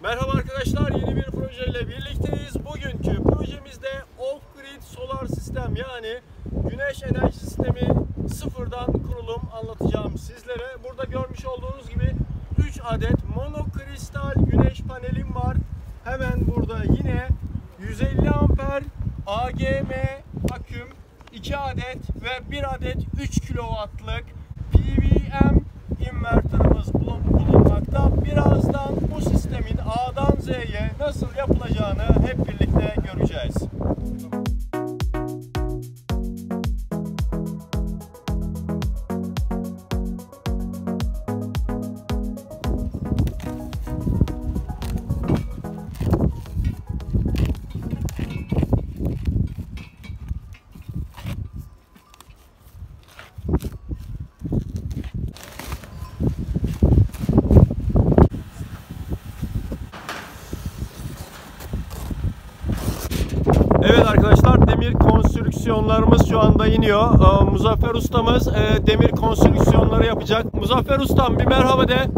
Merhaba arkadaşlar, yeni bir projeyle birlikteyiz. Bugünkü projemizde off-grid solar sistem, yani güneş enerji sistemi sıfırdan kurulum anlatacağım sizlere. Burada görmüş olduğunuz gibi 3 adet monokristal güneş panelim var. Hemen burada yine 150 amper AGM aküm, 2 adet ve 1 adet 3 kW'lık PWM inverterimiz bulunmakta. Birazdan bu sistemin A'dan Z'ye nasıl yapılacağını hep birlikte göreceğiz. Evet arkadaşlar, demir konstrüksiyonlarımız şu anda iniyor. Muzaffer ustamız demir konstrüksiyonları yapacak. Muzaffer ustam, bir merhaba de.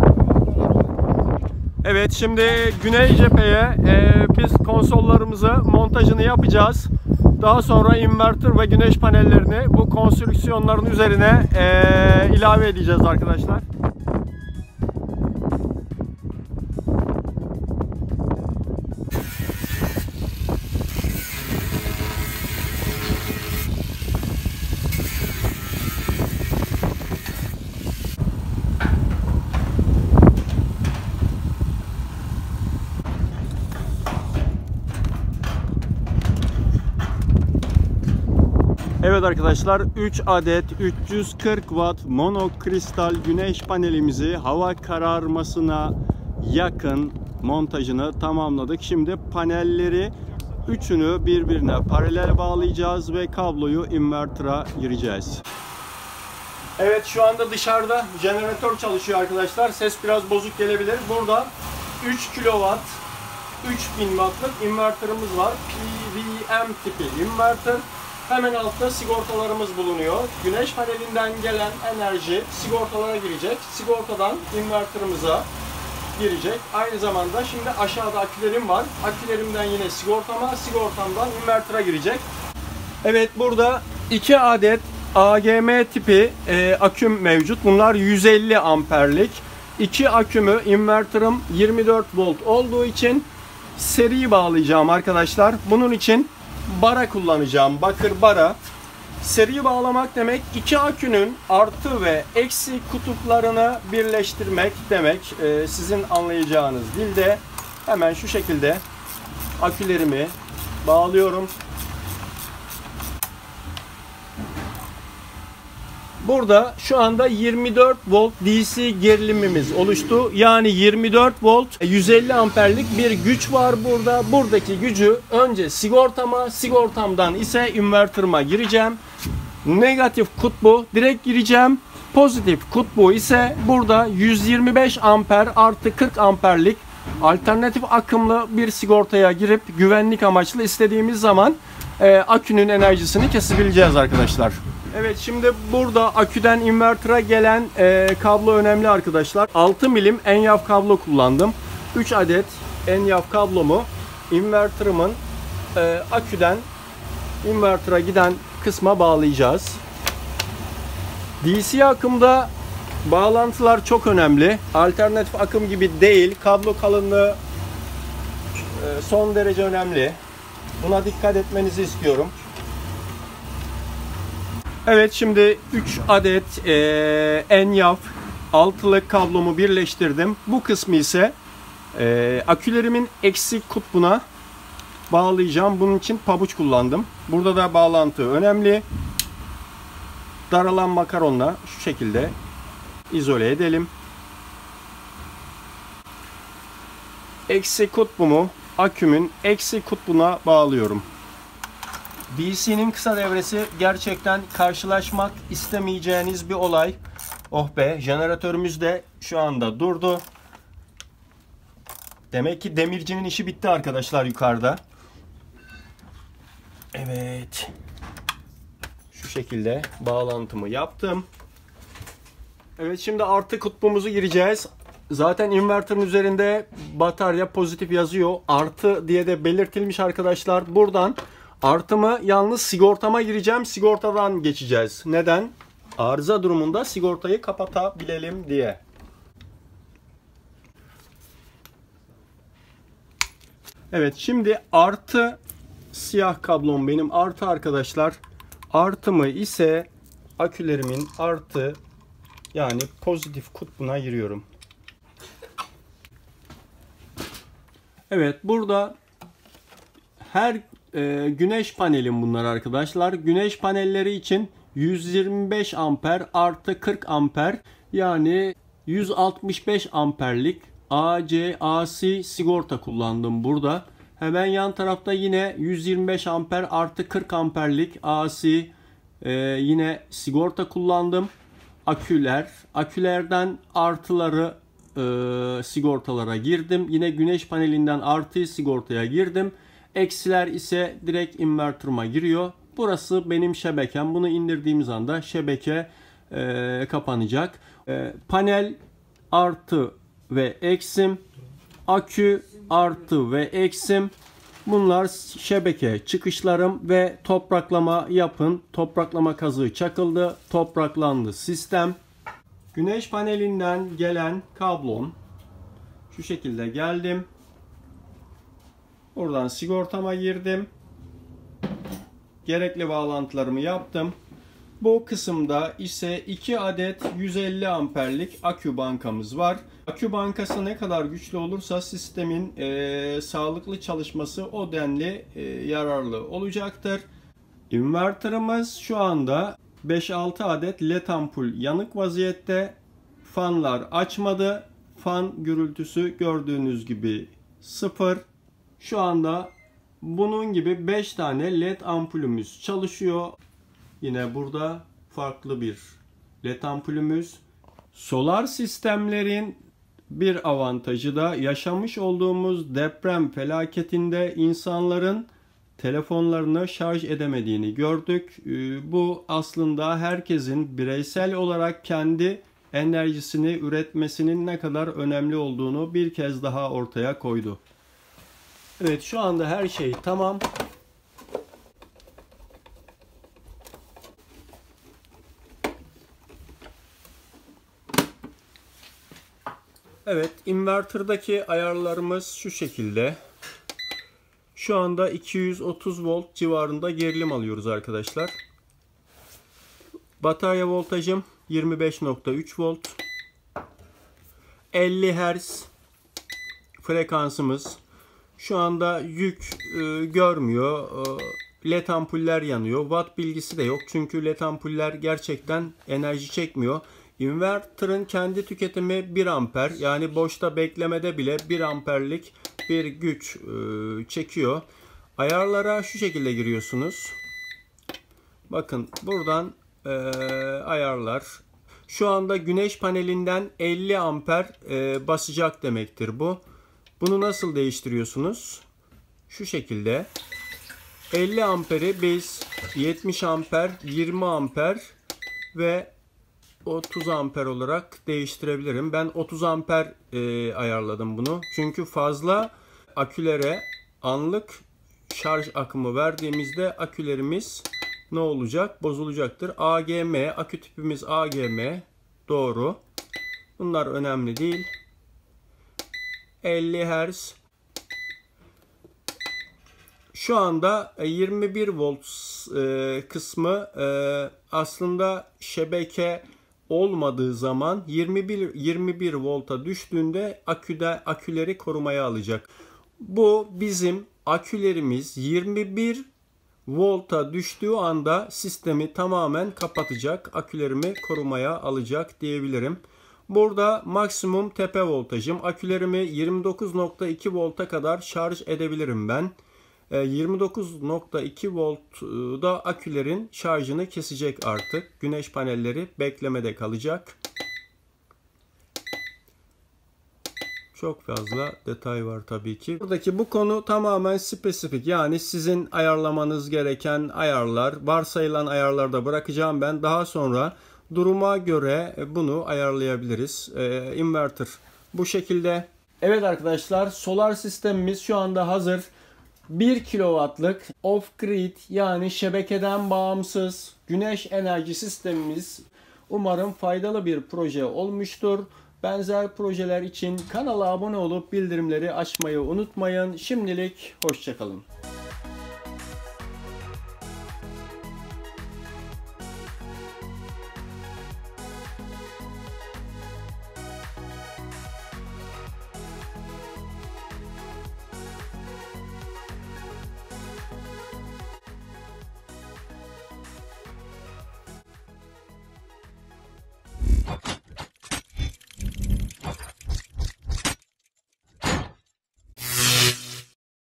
Evet, şimdi güney cepheye biz konsollarımızı montajını yapacağız. Daha sonra inverter ve güneş panellerini bu konstrüksiyonların üzerine ilave edeceğiz arkadaşlar. Evet arkadaşlar, 3 adet 340 watt monokristal güneş panelimizi hava kararmasına yakın montajını tamamladık. Şimdi panelleri üçünü birbirine paralel bağlayacağız ve kabloyu inverter'a gireceğiz. Evet, şu anda dışarıda jeneratör çalışıyor arkadaşlar. Ses biraz bozuk gelebilir. Burada 3 kW 3000 wattlık inverterimiz var. PWM tipi inverter. Hemen altta sigortalarımız bulunuyor. Güneş panelinden gelen enerji sigortalara girecek. Sigortadan inverterimize girecek. Aynı zamanda şimdi aşağıda akülerim var. Akülerimden yine sigortama, sigortamdan inverter'a girecek. Evet, burada 2 adet AGM tipi aküm mevcut. Bunlar 150 amperlik. 2 akümü inverter'ım 24 volt olduğu için seri bağlayacağım arkadaşlar. Bunun için bara kullanacağım. Bakır bara. Seri bağlamak demek, iki akünün artı ve eksi kutuplarını birleştirmek demek. Sizin anlayacağınız dilde hemen şu şekilde akülerimi bağlıyorum. Burada şu anda 24 volt DC gerilimimiz oluştu. Yani 24 volt 150 amperlik bir güç var burada. Buradaki gücü önce sigortama, sigortamdan ise inverter'ıma gireceğim. Negatif kutbu direkt gireceğim. Pozitif kutbu ise burada 125 amper artı 40 amperlik alternatif akımlı bir sigortaya girip güvenlik amaçlı istediğimiz zaman akünün enerjisini kesebileceğiz arkadaşlar. Evet, şimdi burada aküden inverter'a gelen kablo önemli arkadaşlar. 6 milim enyaf kablo kullandım. 3 adet enyaf kablomu inverter'ımın aküden inverter'a giden kısma bağlayacağız. DC akımda bağlantılar çok önemli. Alternatif akım gibi değil. Kablo kalınlığı son derece önemli. Buna dikkat etmenizi istiyorum. Evet, şimdi 3 adet enyaf altılık kablomu birleştirdim. Bu kısmı ise akülerimin eksi kutbuna bağlayacağım. Bunun için pabuç kullandım. Burada da bağlantı önemli. Daralan makaronla şu şekilde izole edelim. Eksi kutbumu akümün eksi kutbuna bağlıyorum. DC'nin kısa devresi gerçekten karşılaşmak istemeyeceğiniz bir olay. Oh be, jeneratörümüz de şu anda durdu. Demek ki demircinin işi bitti arkadaşlar yukarıda. Evet. Şu şekilde bağlantımı yaptım. Evet, şimdi artı kutbumuzu gireceğiz. Zaten inverter'ın üzerinde batarya pozitif yazıyor. Artı diye de belirtilmiş arkadaşlar. Buradan artımı yalnız sigortama gireceğim. Sigortadan geçeceğiz. Neden? Arıza durumunda sigortayı kapatabilelim diye. Evet, şimdi artı siyah kablom benim artı arkadaşlar. Artımı ise akülerimin artı yani pozitif kutbuna giriyorum. Evet, burada her güneş panelim bunlar arkadaşlar. Güneş panelleri için 125 amper artı 40 amper yani 165 amperlik AC sigorta kullandım burada. Hemen yan tarafta yine 125 amper artı 40 amperlik AC yine sigorta kullandım. Akülerden artıları sigortalara girdim. Yine güneş panelinden artı sigortaya girdim. Eksiler ise direkt inverter'ıma giriyor. Burası benim şebekem. Bunu indirdiğimiz anda şebeke kapanacak. Panel artı ve eksim. Akü artı ve eksim. Bunlar şebeke çıkışlarım ve topraklama yapın. Topraklama kazığı çakıldı. Topraklandı sistem. Güneş panelinden gelen kablom şu şekilde geldim. Buradan sigortama girdim. Gerekli bağlantılarımı yaptım. Bu kısımda ise 2 adet 150 amperlik akü bankamız var. Akü bankası ne kadar güçlü olursa sistemin sağlıklı çalışması o denli yararlı olacaktır. İnverterimiz şu anda 5-6 adet led ampul yanık vaziyette. Fanlar açmadı. Fan gürültüsü gördüğünüz gibi 0. Şu anda bunun gibi 5 tane led ampulümüz çalışıyor. Yine burada farklı bir led ampulümüz. Solar sistemlerin bir avantajı da yaşamış olduğumuz deprem felaketinde insanların telefonlarını şarj edemediğini gördük. Bu aslında herkesin bireysel olarak kendi enerjisini üretmesinin ne kadar önemli olduğunu bir kez daha ortaya koydu. Evet, şu anda her şey tamam. Evet, inverterdaki ayarlarımız şu şekilde. Şu anda 230 volt civarında gerilim alıyoruz arkadaşlar. Batarya voltajım 25.3 volt. 50 Hz frekansımız. Şu anda yük görmüyor. LED ampuller yanıyor. Watt bilgisi de yok. Çünkü LED ampuller gerçekten enerji çekmiyor. Inverter'ın kendi tüketimi 1 amper. Yani boşta beklemede bile 1 amperlik bir güç çekiyor. Ayarlara şu şekilde giriyorsunuz. Bakın buradan ayarlar. Şu anda güneş panelinden 50 amper basacak demektir bu. Bunu nasıl değiştiriyorsunuz? Şu şekilde. 50 amperi biz 70 amper, 20 amper ve 30 amper olarak değiştirebilirim. Ben 30 amper ayarladım bunu. Çünkü fazla akülere anlık şarj akımı verdiğimizde akülerimiz ne olacak? Bozulacaktır. AGM, akü tipimiz AGM. Doğru. Bunlar önemli değil. 50 Hz. Şu anda 21 volt kısmı aslında şebeke olmadığı zaman 21 volta düştüğünde aküleri korumaya alacak. Bu bizim akülerimiz 21 volta düştüğü anda sistemi tamamen kapatacak. Akülerimi korumaya alacak diyebilirim. Burada maksimum tepe voltajım. Akülerimi 29.2 volta kadar şarj edebilirim ben. 29.2 voltda akülerin şarjını kesecek artık. Güneş panelleri beklemede kalacak. Çok fazla detay var tabii ki. Buradaki bu konu tamamen spesifik. Yani sizin ayarlamanız gereken ayarlar, varsayılan ayarlarda bırakacağım ben. Daha sonra duruma göre bunu ayarlayabiliriz. Inverter Bu şekilde. Evet arkadaşlar, solar sistemimiz şu anda hazır. 1 kW'lık off-grid, yani şebekeden bağımsız güneş enerji sistemimiz umarım faydalı bir proje olmuştur. Benzer projeler için kanala abone olup bildirimleri açmayı unutmayın. Şimdilik hoşça kalın.